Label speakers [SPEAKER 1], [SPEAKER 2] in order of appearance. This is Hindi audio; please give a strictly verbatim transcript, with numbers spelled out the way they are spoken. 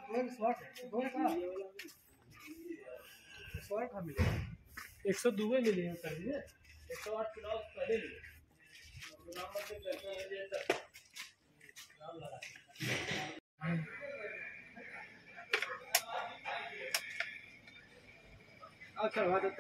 [SPEAKER 1] एक सौ दो मिले हैं सर ये एक सौ आठ किलो पहले लिए नाम मतलब कैसा है ये सर नाम लगा अच्छा